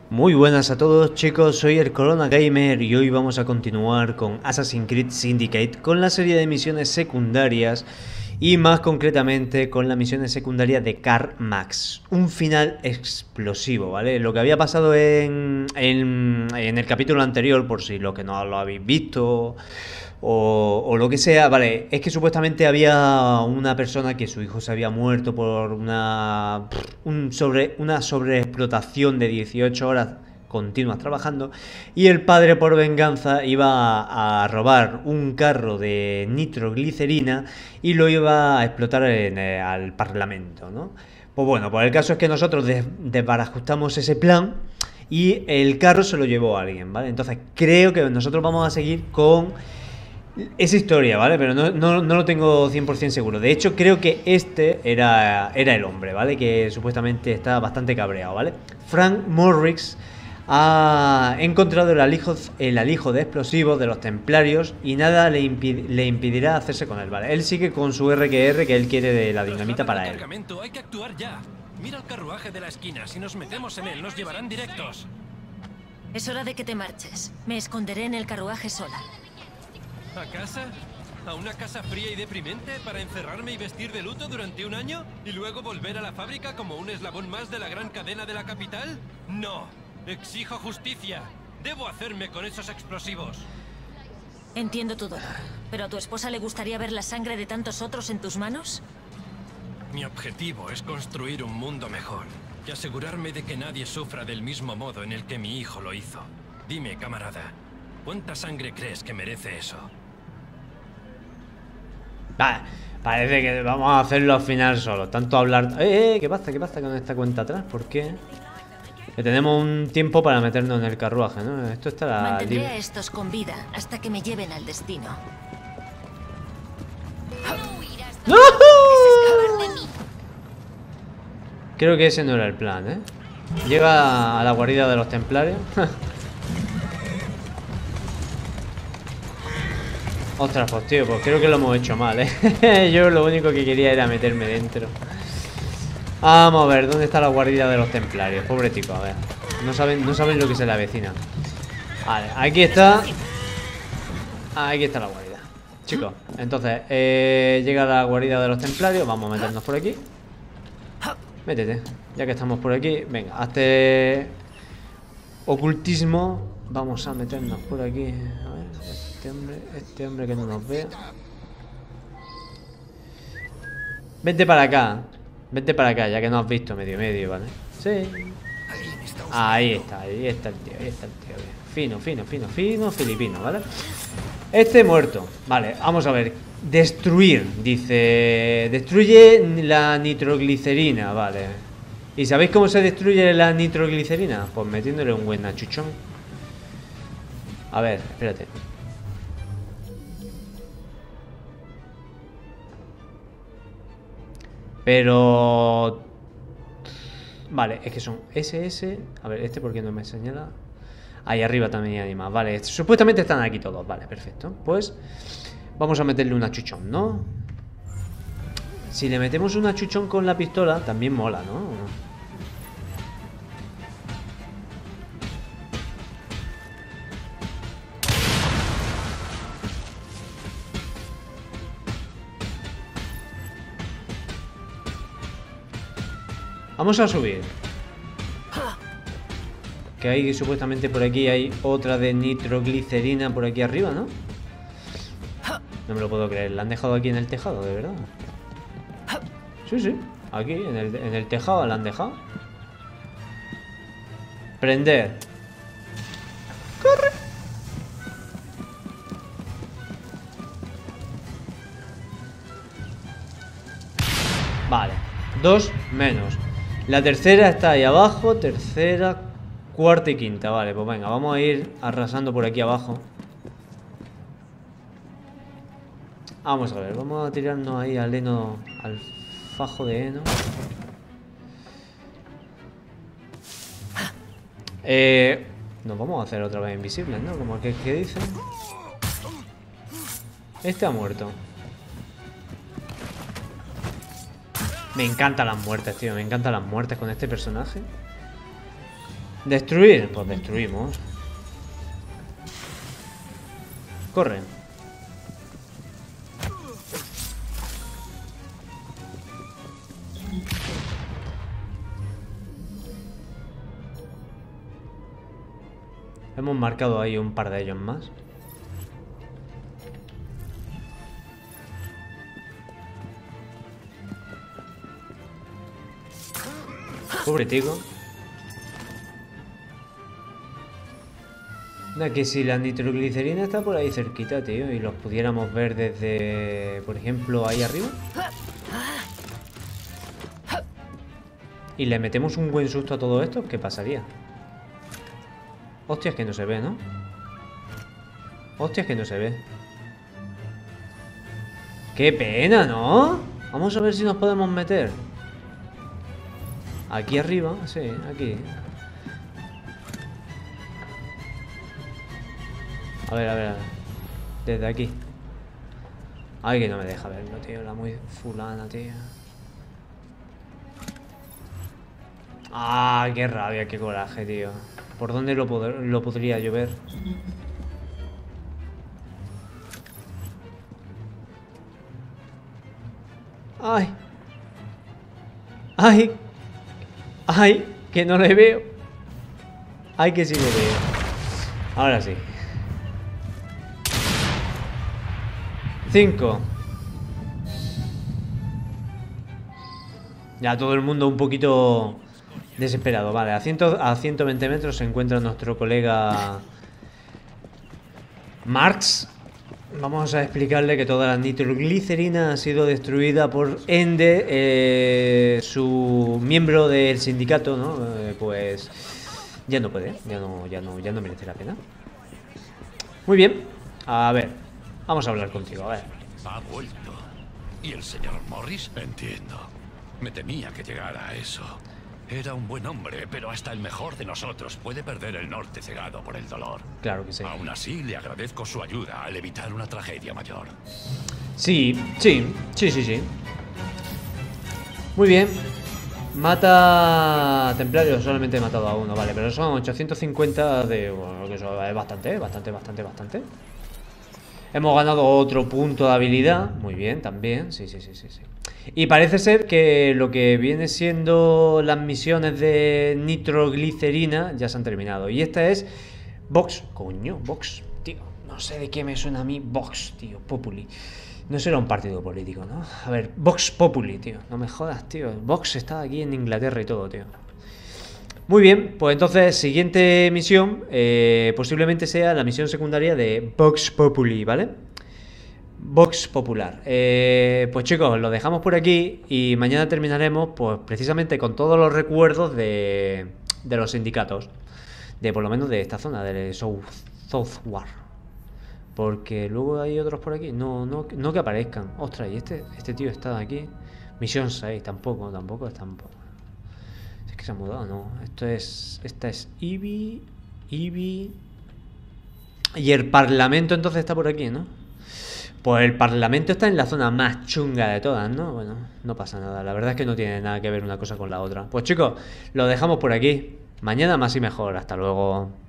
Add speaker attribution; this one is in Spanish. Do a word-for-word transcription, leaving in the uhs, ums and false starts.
Speaker 1: Muy buenas a todos chicos, soy el Corona Gamer y hoy vamos a continuar con Assassin's Creed Syndicate con la serie de misiones secundarias y más concretamente con la misión secundaria de Karl Marx. Un final explosivo, ¿vale? Lo que había pasado en, en, en el capítulo anterior, por si lo que no lo habéis visto o, o lo que sea, vale, es que supuestamente había una persona que su hijo se había muerto por una, un sobre, una sobreexplotación de dieciocho horas continuas trabajando, y el padre por venganza iba a, a robar un carro de nitroglicerina y lo iba a explotar en, eh, al parlamento, ¿no? Pues bueno, pues el caso es que nosotros des desbarajustamos ese plan y el carro se lo llevó a alguien, ¿vale? Entonces creo que nosotros vamos a seguir con esa historia, ¿vale? Pero no, no, no lo tengo cien por cien seguro. De hecho, creo que este era, era el hombre, ¿vale? Que supuestamente está bastante cabreado, ¿vale? Frank Morrix ha encontrado el alijo, el alijo de explosivos de los templarios y nada le, impid, le impedirá hacerse con él, ¿vale? Él sigue con su R Q R que él quiere de la dinamita para él.
Speaker 2: Hay que actuar ya. Mira el carruaje de la esquina. Si nos metemos en él, nos llevarán directos.
Speaker 3: Es hora de que te marches. Me esconderé en el carruaje sola.
Speaker 2: ¿A casa? ¿A una casa fría y deprimente para encerrarme y vestir de luto durante un año? ¿Y luego volver a la fábrica como un eslabón más de la gran cadena de la capital? ¡No! Exijo justicia. Debo hacerme con esos explosivos.
Speaker 3: Entiendo tu dolor, pero ¿a tu esposa le gustaría ver la sangre de tantos otros en tus manos?
Speaker 2: Mi objetivo es construir un mundo mejor y asegurarme de que nadie sufra del mismo modo en el que mi hijo lo hizo. Dime, camarada, ¿cuánta sangre crees que merece eso?
Speaker 1: Vale, parece que vamos a hacerlo al final solo. Tanto hablar... ¡Eh, eh! ¿Qué pasa? ¿Qué pasa con esta cuenta atrás? ¿Por qué? Que tenemos un tiempo para meternos en el carruaje, ¿no? Esto estará
Speaker 3: Mantendré
Speaker 1: libre.
Speaker 3: a estos con vida hasta que me lleven al destino.
Speaker 1: ¡No! Creo que ese no era el plan, ¿eh? Llega a la guarida de los templarios. Ostras, pues tío, pues creo que lo hemos hecho mal, ¿eh? Yo lo único que quería era meterme dentro. Vamos a ver, ¿dónde está la guarida de los templarios? Pobre chico, a ver. No saben, no saben lo que se le avecina. Vale, aquí está. Aquí está la guarida. Chicos, entonces, eh, llega la guarida de los templarios. Vamos a meternos por aquí. Métete, ya que estamos por aquí. Venga, hazte ocultismo. Vamos a meternos por aquí. A ver, este hombre, este hombre que no nos vea. Vente para acá. Vente para acá, ya que no has visto medio medio, ¿vale? Sí. Ahí está, ahí está el tío, ahí está el tío. Fino, fino, fino, fino, filipino, ¿vale? Este muerto. Vale, vamos a ver. Destruir, dice. Destruye la nitroglicerina, vale. ¿Y sabéis cómo se destruye la nitroglicerina? Pues metiéndole un buen achuchón. A ver, espérate. Pero... Vale, es que son S S. A ver, este por qué no me señala. Ahí arriba también hay más. Vale, supuestamente están aquí todos. Vale, perfecto. Pues vamos a meterle un achuchón, ¿no? Si le metemos un achuchón con la pistola, también mola, ¿no? Vamos a subir. Que hay supuestamente por aquí hay otra de nitroglicerina por aquí arriba, ¿no? No me lo puedo creer. La han dejado aquí en el tejado, de verdad. Sí, sí. Aquí, en el, en el tejado la han dejado. Prender. ¡Corre! Vale. Dos menos. La tercera está ahí abajo. Tercera, cuarta y quinta. Vale, pues venga, vamos a ir arrasando por aquí abajo. Vamos a ver, vamos a tirarnos ahí al heno, al fajo de heno. Eh, nos vamos a hacer otra vez invisibles, ¿no? Como que, que dicen. Este ha muerto. Me encantan las muertes, tío. Me encantan las muertes con este personaje. ¿Destruir? Pues destruimos. Corre. Hemos marcado ahí un par de ellos más. Pobre tico. Nada, que si la nitroglicerina está por ahí cerquita, tío, y los pudiéramos ver desde, por ejemplo, ahí arriba. Y le metemos un buen susto a todo esto, ¿qué pasaría? Hostias, que no se ve, ¿no? Hostias, que no se ve. ¡Qué pena!, ¿no? Vamos a ver si nos podemos meter. Aquí arriba, sí, aquí. A ver, a ver, a ver. Desde aquí. Ay, que no me deja verlo, tío. La muy fulana, tío. Ah, qué rabia, qué coraje, tío. ¿Por dónde lo, pod lo podría yo ver? Ay. Ay. Ay, que no le veo. Ay, que sí le veo. Ahora sí. Cinco. Ya todo el mundo un poquito desesperado. Vale, a, cien, a ciento veinte metros se encuentra nuestro colega Marx. Vamos a explicarle que toda la nitroglicerina ha sido destruida por Ende, eh, su miembro del sindicato, ¿no? Eh, pues ya no puede, ya no, ya no, ya no merece la pena. Muy bien, a ver, vamos a hablar contigo, a ver.
Speaker 4: Ha vuelto. ¿Y el señor Morris? Entiendo. Me temía que llegara a eso. Era un buen hombre, pero hasta el mejor de nosotros puede perder el norte cegado por el dolor.
Speaker 1: Claro que sí.
Speaker 4: Aún así, le agradezco su ayuda al evitar una tragedia mayor.
Speaker 1: Sí, sí, sí, sí, sí. Muy bien. Mata templarios, solamente he matado a uno, vale, pero son ochocientos cincuenta de... Bueno, que eso es bastante, bastante, bastante, bastante. Hemos ganado otro punto de habilidad. Muy bien, también, sí, sí, sí, sí, sí. Y parece ser que lo que viene siendo las misiones de nitroglicerina ya se han terminado. Y esta es Vox. Coño, Vox, tío. No sé de qué me suena a mí Vox, tío. Populi. No será un partido político, ¿no? A ver, Vox Populi, tío. No me jodas, tío. Vox está aquí en Inglaterra y todo, tío. Muy bien, pues entonces, siguiente misión, eh, posiblemente sea la misión secundaria de Vox Populi, ¿vale? Vox Popular. Eh, pues chicos, lo dejamos por aquí y mañana terminaremos, pues precisamente con todos los recuerdos de, de los sindicatos, de por lo menos de esta zona, de South, Southwark. Porque luego hay otros por aquí. No, no, no que aparezcan. Ostras, y este, este tío está aquí. Misión seis, tampoco, tampoco es tampoco. Es que se ha mudado, no. Esto es. Esta es Ibi. Ibi. Y el Parlamento entonces está por aquí, ¿no? Pues el Parlamento está en la zona más chunga de todas, ¿no? Bueno, no pasa nada. La verdad es que no tiene nada que ver una cosa con la otra. Pues chicos, lo dejamos por aquí. Mañana más y mejor. Hasta luego.